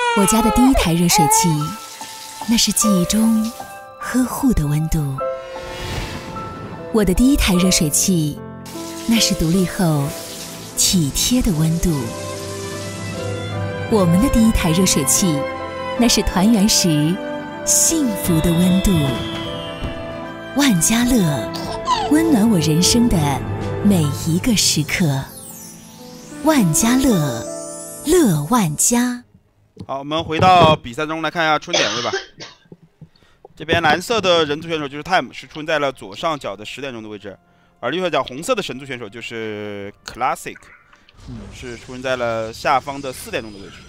我家的第一台热水器，那是记忆中呵护的温度。我的第一台热水器，那是独立后体贴的温度。我们的第一台热水器，那是团圆时幸福的温度。万家乐，温暖我人生的每一个时刻。万家乐，乐万家。 好，我们回到比赛中来看一下春点位吧。这边蓝色的人族选手就是 Time， 是出在了左上角的10点钟的位置，而右下角红色的神族选手就是 Classic， 是出在了下方的4点钟的位置。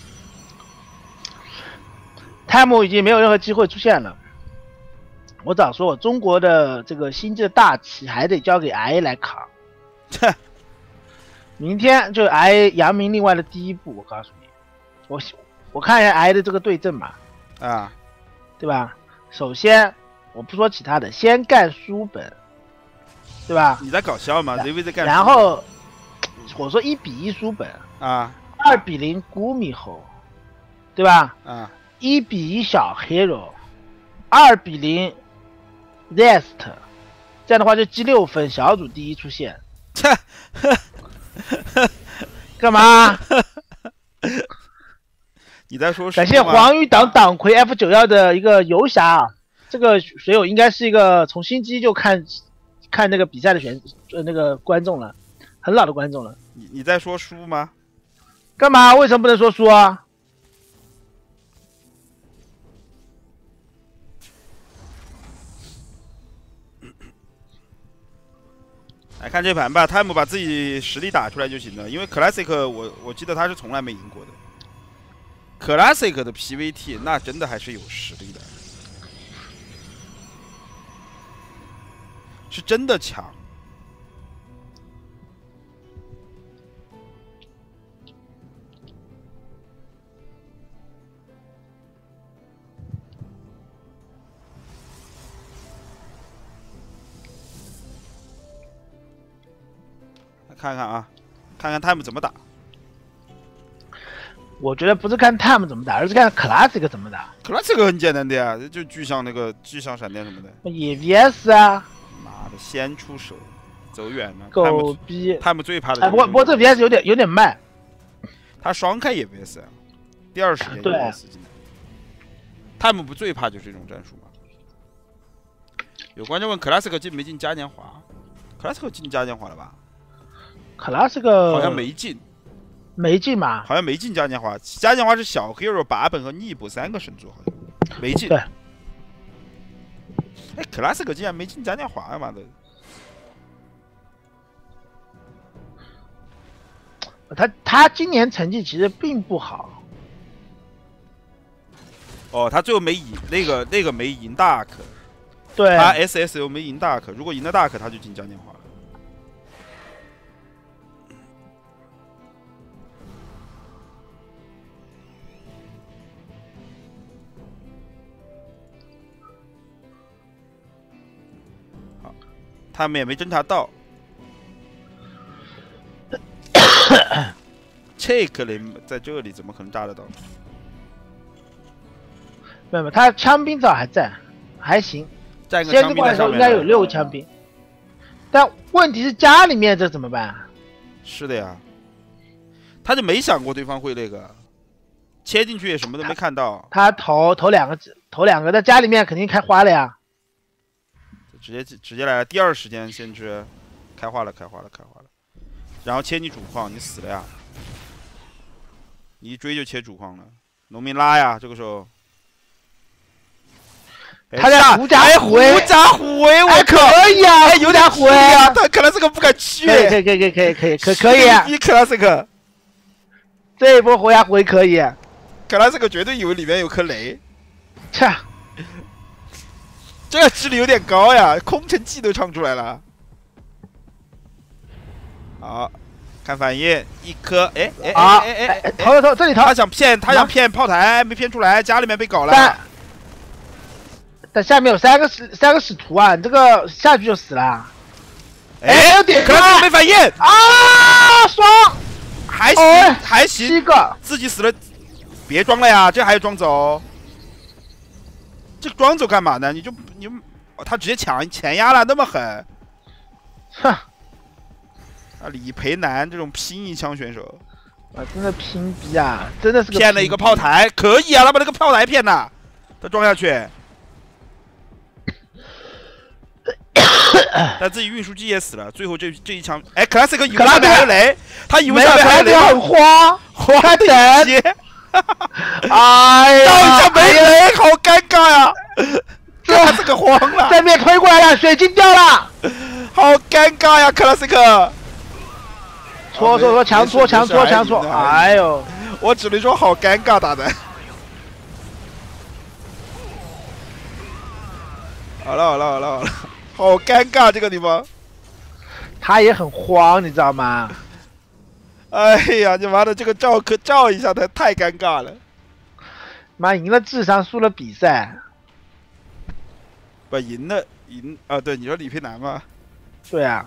Time 已经没有任何机会出现了。我早说，我中国的这个星际的大旗还得交给 I 来扛。明天就 I 扬名另外的第一步，我告诉你，我看一下 I 的这个对阵嘛， 啊， 对吧？首先我不说其他的，先干书本，对吧？ 你在搞笑吗 ？ZV 在干？ 然后我说1比1书本啊 ，2比0古米猴，对吧？ 啊 ，1比1小 Hero，2比0 Zest， 这样的话就积6分，小组第一出现。干嘛？ 你在说？ 感谢黄鱼党魁 F91的一个游侠啊！这个水友应该是一个从新机就看那个比赛的那个观众了，很老的观众了。 你在说输吗？ 干嘛？为什么不能说输啊？ 来看这盘吧 ，Time 把自己实力打出来就行了。因为 Classic 我记得他是从来没赢过的。Classic 的 PVT 那真的还是有实力的，是真的强。看看啊，看看 Time 怎么打。 我觉得不是看 Time 怎么打，而是看 Classic 怎么打。 Classic 很简单的呀，就巨像闪电什么的。 也 VS 啊！ 妈的，先出手，走远了。 狗逼 ！Time 最怕的。 哎，不过这 VS 有点慢。 他双开也 VS 啊，第2时间也 VS 进来。Time 不最怕就是这种战术吗？有观众问 Classic 进没进嘉年华 ？Classic 进嘉年华了吧 ？Classic 好像没进。 没进嘛？ 好像没进嘉年华。嘉年华是小 Hero、把本和逆补3个神族，好像没进。 对。 哎 ，Classic 竟然没进嘉年华呀！妈的。 他今年成绩其实并不好。 哦，他最后没赢那个没赢 Dark。 对。 他 SS 又没赢 Dark， 如果赢了 Dark， 他就进嘉年华了。他们也没侦查到，Check 林在这里怎么可能炸得到？ 没有，他枪兵早还在，还行。 站个枪兵在上面， 应该有6个枪兵，但问题是家里面这怎么办？ 是的呀，他就没想过对方会那个切进去，也什么都没看到。 他投两个，在家里面肯定开花了呀。 直接来了，第2时间先知，开花了，然后切你主矿，你死了呀！你一追就切主矿了，农民拉呀，这个时候。 他在狐假虎威， 我可以啊， 有点虎威啊，他可能这个不敢去， 可以啊， 一克拉这个， 这一波狐假虎威可以， 克拉这个绝对以为里面有颗雷， 切。 这个智力有点高呀，空城计都唱出来了。好，看反应，一颗， 投，这里投。 他想骗炮台，没骗出来，家里面被搞了。 但下面有三个使徒啊，你这个下去就死了。 哎，可能没反应啊，爽， 还行， 7个， 自己死了。 别装了呀，这还要装走？这装走干嘛呢？他直接抢前压了，那么狠。 哼， 啊，李培南这种拼一枪选手， 啊，真的拼逼啊，真的是个骗了一个炮台，可以啊，他把那个炮台骗了，他装下去。但自己运输机也死了，最后这一枪，哎，Classic 以为上面还有雷，他以为上面还有雷， 很慌， 他等， 哎呀， 照一下没雷，好尴尬呀！这个慌了， 对面推过来了，水晶掉了， 好尴尬呀，Classic。 搓强搓，哎呦， 我只能说好尴尬打的。好了。好尴尬这个地方， 他也很慌，你知道吗？ 哎呀，你妈的这个照一下，太尴尬了。 妈赢了智商，输了比赛。 不赢啊？对，你说李培南吗？ 对啊。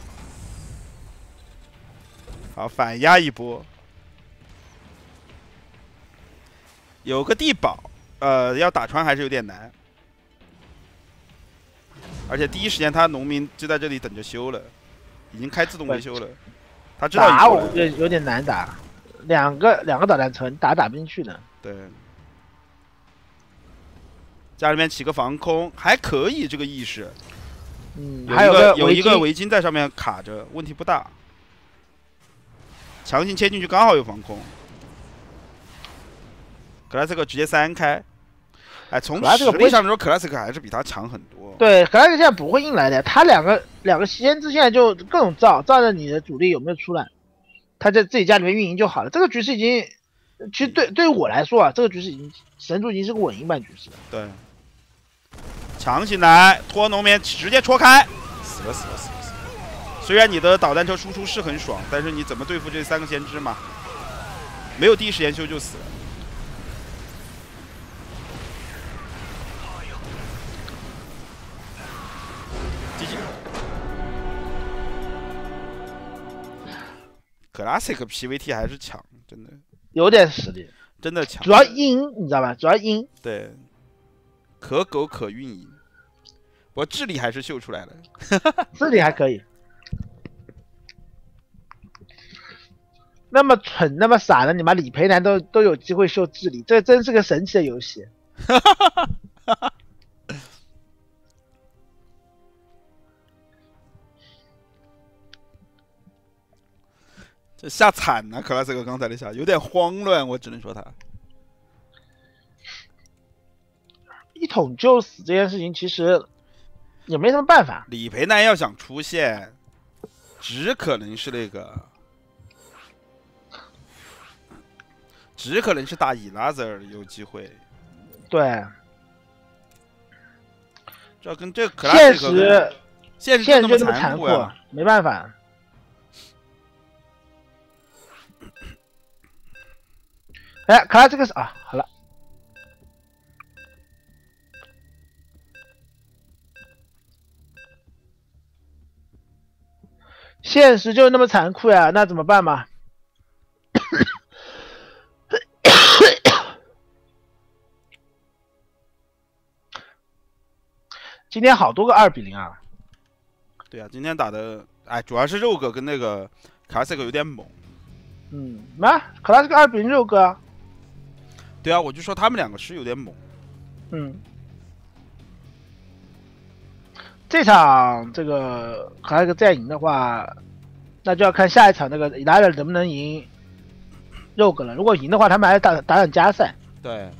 好，反压一波，有个地堡，要打穿还是有点难。而且第一时间他农民就在这里等着修了，已经开自动维修了。他知道打我觉得有点难打，两个导弹车，你打不进去的。 对，家里面起个防空还可以，这个意识。 还有一个围巾在上面卡着，问题不大。强行切进去刚好有防空。克莱斯克直接3开。哎，从实力上来说，克莱斯克还是比他强很多。 对，克莱斯克现在不会硬来的，他两个先知现在就各种照着你的主力有没有出来，他在自己家里面运营就好了。这个局势已经，其实对于我来说啊，这个局势已经神族已经是个稳赢版局势了。 对，强行来拖农民，直接戳开，死了。虽然你的导弹车输出是很爽，但是你怎么对付这3个先知嘛？没有第一时间修就死了。Classic PVT 还是强，真的有点实力， 真的强。 主要阴，你知道吧？主要阴。 对，可狗可运营，不过智力还是秀出来了。 智力还可以。那么蠢，那么傻的，你妈李培南都有机会秀智力，这真是个神奇的游戏。 这下惨了，克拉斯克刚才那下有点慌乱，我只能说他一捅就死这件事情其实也没什么办法。 李培南要想出现，只可能是打伊拉泽尔有机会。 对， 这跟这克拉斯克现实就这么残酷，没办法。哎，看来这个是啊，好了，现实就那么残酷呀，那怎么办嘛？今天好多个2-0啊！ 对啊，今天打的，哎，主要是肉哥跟那个卡斯克有点猛。 那克拉斯克2-0肉哥啊。 对啊，我就说他们两个是有点猛。 这场这个克拉斯克再赢的话，那就要看下一场那个伊拉尔能不能赢肉哥了。如果赢的话，他们还是打场加赛。 对。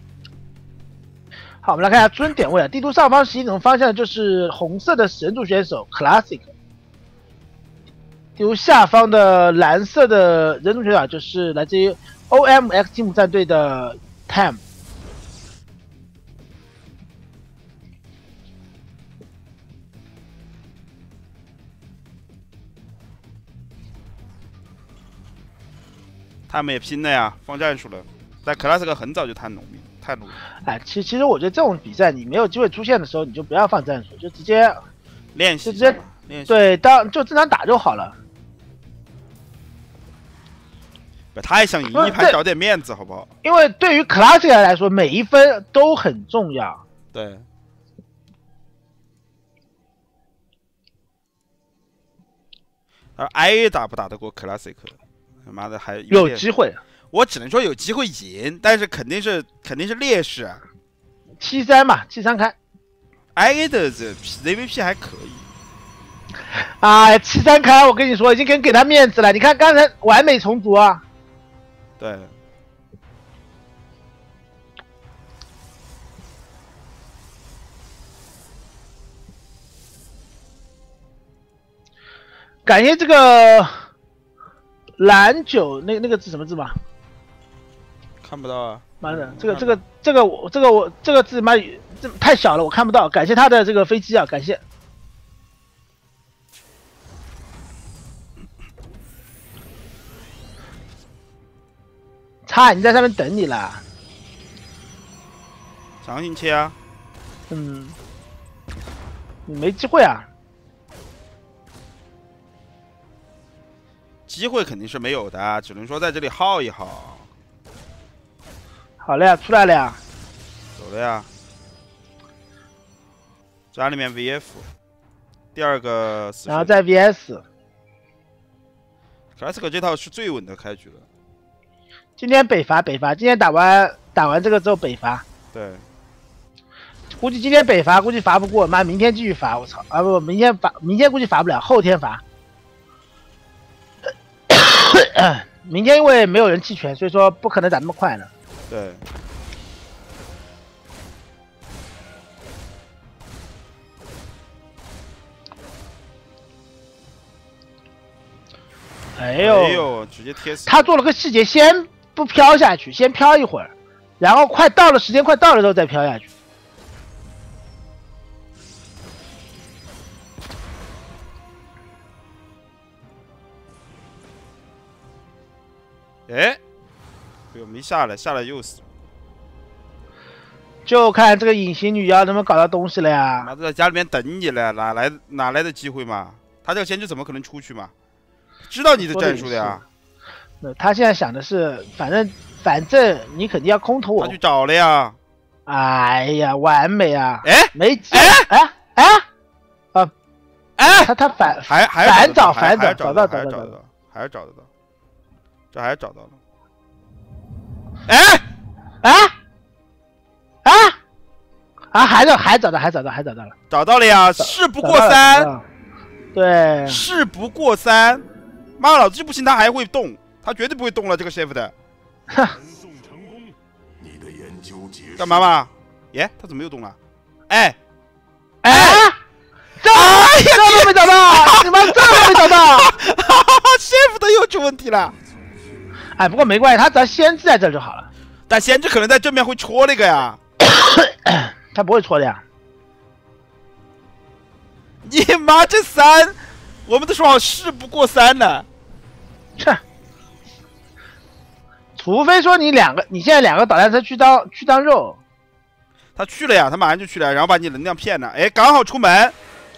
好，我们来看一下尊点位啊。地图上方11种方向就是红色的神族选手 Classic， 地图下方的蓝色的人族选手就是来自于 OMX 吉姆战队的 Tam。 他们也拼了呀，放战术了。但克拉斯克很早就太农民，太努力。 哎，其实我觉得这种比赛你没有机会出现的时候，你就不要放战术，就直接练习， 就直接练习。对，就正常打就好了。 他也想赢一盘，找点面子，好不好？ 因为对于 Classic 来说，每一分都很重要。 对。而 IA 打不打得过 Classic？ 他妈的还有机会。 我只能说有机会赢，但是肯定是劣势啊。 7-3嘛，7-3开。 IA 的这 ZVP 还可以。 哎，7-3开，我跟你说，已经给他面子了。你看刚才完美重组啊。 对。 感谢这个蓝九那个字什么字吗？ 看不到啊！ 妈的，这个字妈这太小了，我看不到。感谢他的这个飞机啊，感谢。擦，你在上面等你了。 强行切啊！ 你没机会啊。 机会肯定是没有的，只能说在这里耗一耗。 好了呀，出来了呀， 走了呀。家里面 VF， 第二个死， 然后再 VS。 Classic 这套是最稳的开局了。 今天北伐，今天打完这个之后北伐。 对。 估计今天北伐估计伐不过，妈明天继续伐，我操啊不，明天估计伐不了，后天伐。明天因为没有人弃权，所以说不可能打那么快的。 对。 哎呦， 直接贴死！ 他做了个细节，先不飘下去，先飘一会儿，然后时间快到了之后再飘下去。 哎，我没下来，下来又死。 就看这个隐形女妖能不能搞到东西了呀？ 妈在家里面等你了，哪来的机会嘛？他这个先知怎么可能出去嘛？知道你的战术的呀。 他现在想的是，反正你肯定要空投我。 他去找了呀。 哎呀，完美啊！ 哎， 没机。他反找，找到， 还是找得到，这还是找到了。 还找到了， 找到了呀！事不过三， 对， 事不过三。妈，老子就不信他还会动，他绝对不会动了这个 shift 的。干嘛嘛？耶，他怎么又动了？ 这都没找到，你妈这都没找到 ，shift 又出问题了。 不过没关系，他只要先知在这就好了。 但先知可能在正面会戳那个呀。 他不会戳的呀。 你妈这3，我们都说好事不过3呢。 除非说你现在2个导弹车去当肉。 他去了呀，他马上就去了，然后把你能量骗了。刚好出门。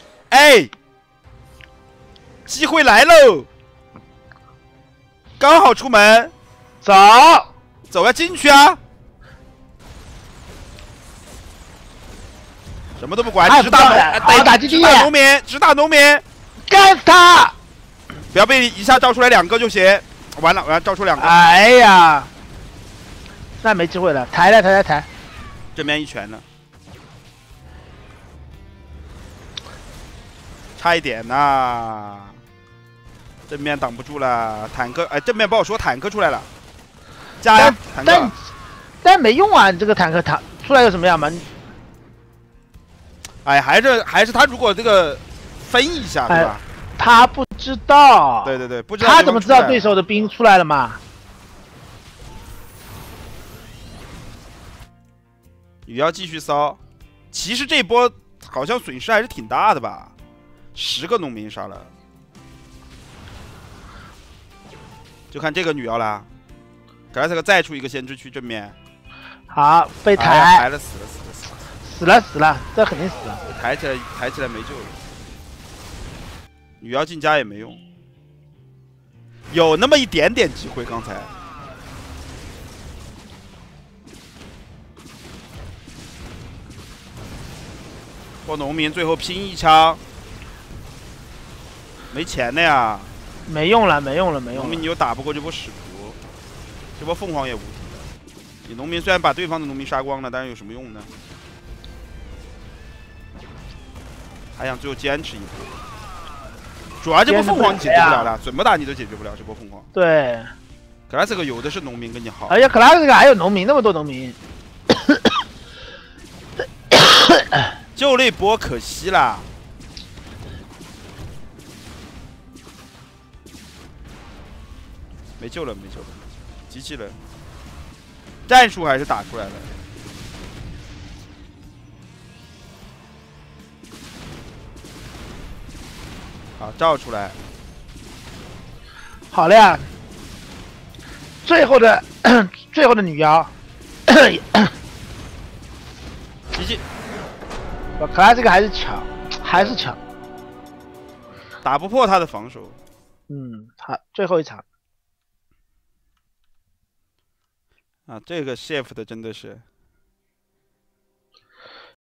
机会来喽！刚好出门， 走要进去啊！什么都不管，直打农民，直打农民， 干死他！ 不要被一下招出来2个就行。完了，招出2个。 哎呀，那没机会了，抬。 这边一拳呢，差一点呐。正面挡不住了，坦克正面不好说，坦克出来了，加油，坦克！ 但没用啊，你这个坦克出来又怎么样嘛？ 还是他如果这个分一下，对吧？ 他不知道。 对，不知道。 他怎么知道对手的兵出来了嘛？ 女妖继续骚，其实这波好像损失还是挺大的吧？10个农民杀了。就看这个女妖啦，格莱斯克再出一个先知区正面， 好被抬了，死了，这肯定死了， 抬起来没救了。女妖进家也没用，有那么一点点机会，刚才破农民最后拼一枪，没钱的呀。 没用了，没用了，没用了。 农民你又打不过这波使徒，这波凤凰也无敌了。你农民虽然把对方的农民杀光了，但是有什么用呢？还想最后坚持一波。主要这波凤凰你解决不了了，怎么打你都解决不了这波凤凰。 对， 格拉斯克有的是农民跟你耗， 而且克拉斯克还有农民，那么多农民， 就那波可惜啦。没救了，没救了，机器人，战术还是打出来了。好，照出来。 好了呀，最后的最后的女妖， 机器， 克拉这个还是强，还是强。 打不破他的防守。 嗯，好，最后一场。 啊，这个 shift 真的是